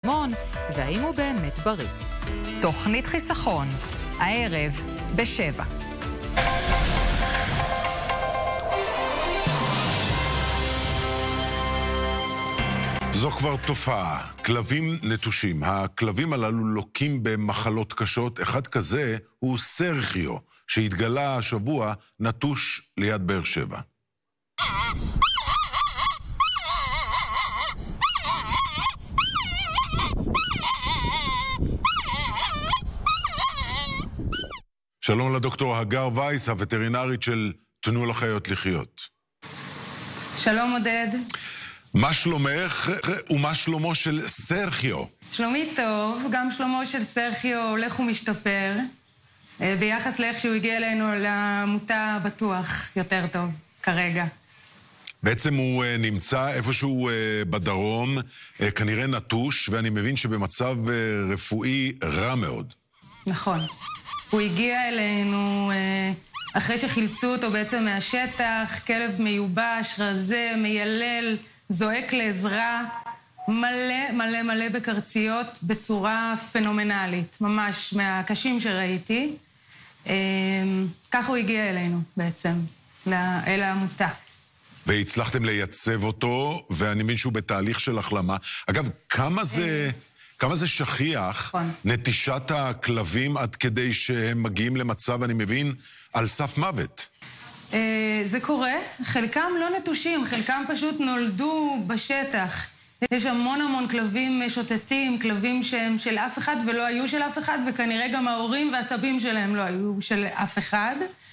והאם הוא באמת בריא. תוכנית חיסכון, הערב ב7. זו כבר תופעה, כלבים נטושים. הכלבים הללו לוקים במחלות קשות. אחד כזה הוא סרחיו, שהתגלה השבוע נטוש ליד באר שבע. שלום לדוקטור הגר וייס, הווטרינרית של תנו לחיות לחיות. שלום עודד. מה שלומך ומה שלומו של סרחיו? שלומי טוב, גם שלומו של סרחיו הולך ומשתפר. ביחס לאיך שהוא הגיע אלינו לעמותה בטוח יותר טוב כרגע. בעצם הוא נמצא איפשהו בדרום, כנראה נטוש, ואני מבין שבמצב רפואי רע מאוד. נכון. הוא הגיע אלינו אחרי שחילצו אותו בעצם מהשטח, כלב מיובש, רזה, מיילל, זועק לעזרה, מלא מלא מלא בקרציות בצורה פנומנלית, ממש מהקשים שראיתי. ככה הוא הגיע אלינו בעצם, אל העמותה. והצלחתם לייצב אותו, ואני מבין שהוא בתהליך של החלמה. אגב, כמה זה שכיח, נטישת הכלבים עד כדי שהם מגיעים למצב, אני מבין, על סף מוות? זה קורה. חלקם לא נטושים, חלקם פשוט נולדו בשטח. יש המון כלבים משוטטים, כלבים שהם של אף אחד ולא היו של אף אחד, וכנראה גם ההורים והסבים שלהם לא היו של אף אחד.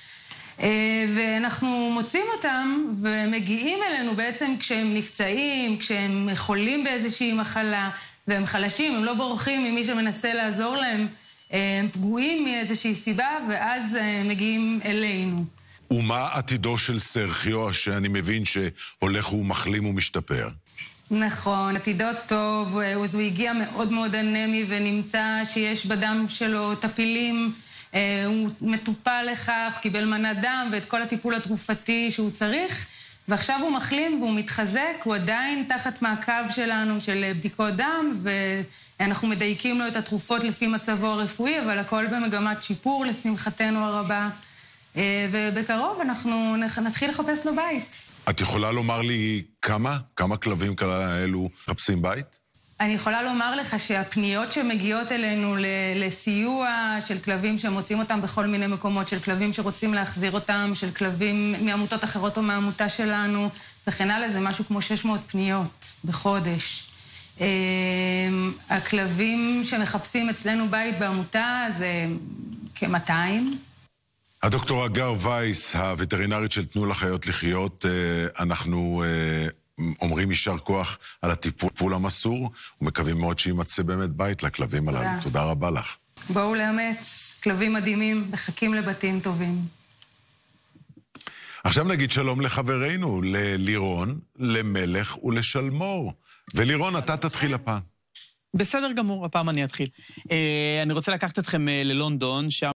ואנחנו מוצאים אותם ומגיעים אלינו בעצם כשהם נפצעים, כשהם חולים באיזושהי מחלה, והם חלשים, הם לא בורחים ממי שמנסה לעזור להם, הם פגועים מאיזושהי סיבה, ואז מגיעים אלינו. ומה עתידו של סרחיו, שאני מבין שהולך ומחלים ומשתפר? נכון, עתידו טוב, הוא הגיע מאוד מאוד אנמי, ונמצא שיש בדם שלו טפילים, הוא מטופל לכך, קיבל מנת דם, ואת כל הטיפול התרופתי שהוא צריך, ועכשיו הוא מחלים והוא מתחזק, הוא עדיין תחת מעקב שלנו של בדיקות דם, ואנחנו מדייקים לו את התרופות לפי מצבו הרפואי, אבל הכל במגמת שיפור לשמחתנו הרבה, ובקרוב אנחנו נתחיל לחפש לו בית. את יכולה לומר לי כמה כלבים כאלו מחפשים בית? אני יכולה לומר לך שהפניות שמגיעות אלינו לסיוע של כלבים שמוצאים אותם בכל מיני מקומות, של כלבים שרוצים להחזיר אותם, של כלבים מעמותות אחרות או מהעמותה שלנו, וכן הלאה, זה משהו כמו 600 פניות בחודש. הכלבים שמחפשים אצלנו בית בעמותה זה כ-200. הדוקטור הגר וייס, הווטרינרית של תנו לחיות לחיות, אנחנו אומרים יישר כוח על הטיפול המסור, ומקווים מאוד שימצא באמת בית לכלבים הללו. תודה רבה לך. בואו לאמץ, כלבים מדהימים, מחכים לבתים טובים. עכשיו נגיד שלום לחברינו, ללירון, למלך ולשלמור. ולירון, אתה תתחיל הפעם. בסדר גמור, הפעם אני אתחיל. אני רוצה לקחת אתכם ללונדון, שם